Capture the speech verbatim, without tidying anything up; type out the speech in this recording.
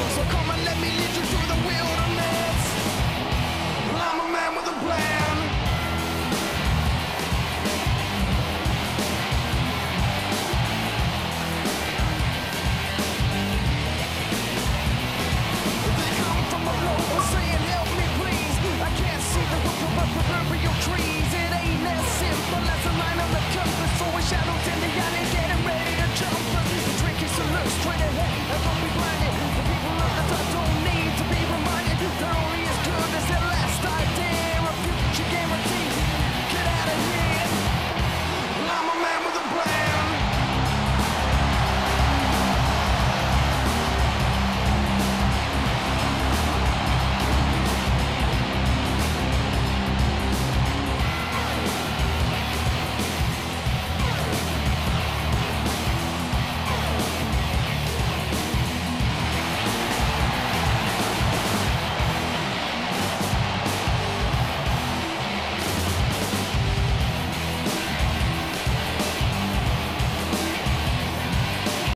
So come and let me lead you through the wilderness. I'm a man with a plan. They come from below saying help me please. I can't see the wood from up proverbial trees. It ain't as simple as a line on the compass. Throwing shadows in the alley, getting ready to jump. The drink is so loose, straight ahead.